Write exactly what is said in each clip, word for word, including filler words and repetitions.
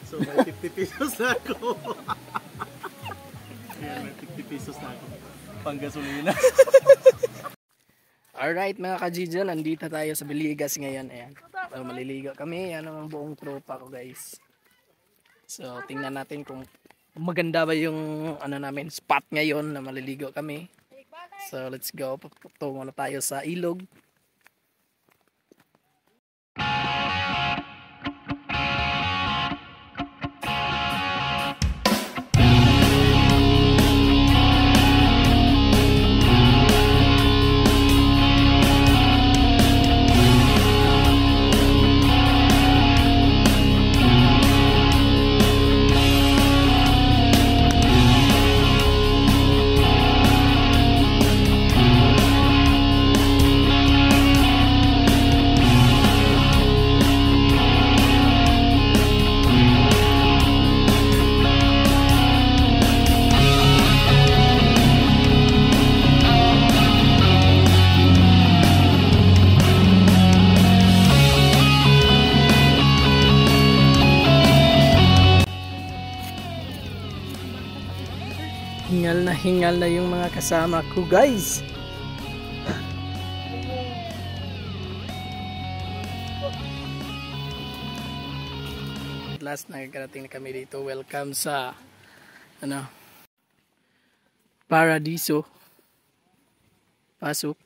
So may fifty pesos na ako. Ayan, may fifty pesos na ako. Pang gasolina. Alright mga ka-G J, nandito tayo sa Biligas ngayon. Ayan. So, maliligo kami. Yan ang buong tropa ko guys. So tingnan natin kung maganda ba yung ano namin spot ngayon na maliligo kami. So let's go. Tungo na tayo sa ilog. Hingal na hingal na yung mga kasama ko guys. At last nagkarating na kami dito. Welcome sa ano Paradiso. Pasok.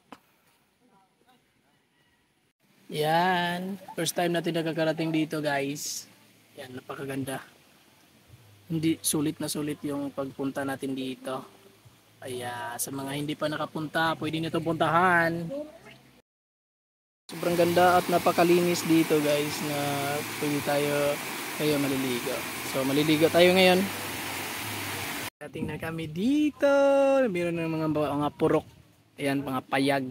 Yan. First time natin nakakarating dito guys. Yan, napakaganda. Hindi sulit na sulit yung pagpunta natin dito. Kaya sa mga hindi pa nakapunta, pwede nito puntahan. Sobrang ganda at napakalinis dito guys na pwede tayo kayo maliligo. So maliligo tayo ngayon. Dating na kami dito. Meron ng mga mga purok. Ayan, mga payag.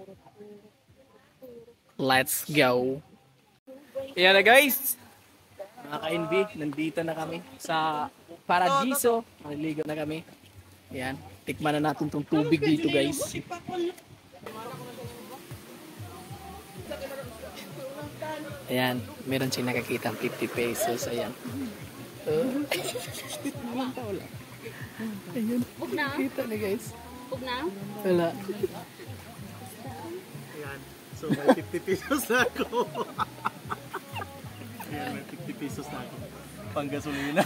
Let's go. Ayan na guys. Mga ka-N B, nandito na kami sa Paradiso. Maliligo na kami. Ayan, tikman na natin tong tubig dito guys. Ayan, meron siya nakakita fifty pesos. Ayan. Uh, Ayan, nakita na guys. Wala. Ayan, so may fifty pesos na ako. Ayan, may fifty pesos na ako. Pang gasolina.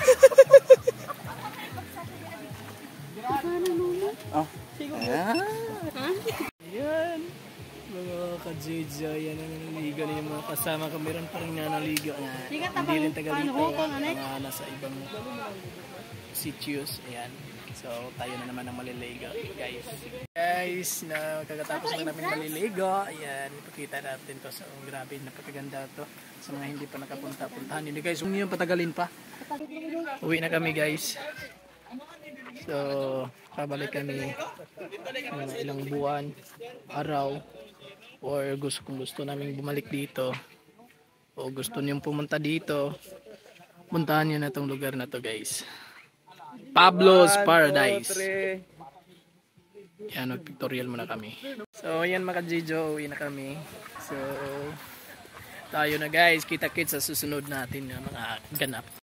Oh. Ayan. Ayan. Mga ka-J J, yan ang nanaligo na yung mga kasama ko. Meron pa rin nanaligo na hindi rin taga dito. Mga nasa ibang sitios. Ayan. So, tayo na naman ang maliligo, guys. Guys, nakakatapos lang namin maliligo. Ayan, ipakita natin to. So, grabe, napakaganda to. Sa mga hindi pa nakapunta, puntahan nyo guys. Huwag nyo patagalin pa. Uwi na kami guys. So, pabalik kami mga ilang buwan, araw, or gusto kung gusto namin bumalik dito, o gusto nyo pumunta dito, puntahan nyo na tong lugar na to guys. Pablo's Paradise. Yan, mag-pictorial muna kami. So, yan mga Jijo, uwi na kami. So, tayo na guys, kita-kits sa susunod natin na mga ganap.